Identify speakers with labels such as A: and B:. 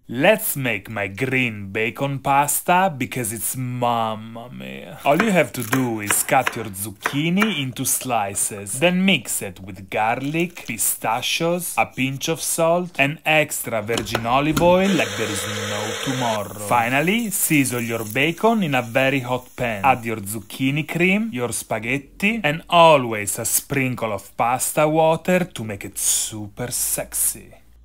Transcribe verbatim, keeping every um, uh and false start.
A: Let's make my green bacon pasta because it's mamma mia. All you have to do is cut your zucchini into slices, then mix it with garlic, pistachios, a pinch of salt, and extra virgin olive oil like there is no tomorrow. Finally, season your bacon in a very hot pan. Add your zucchini cream, your spaghetti, and always a sprinkle of pasta water to make it super sexy.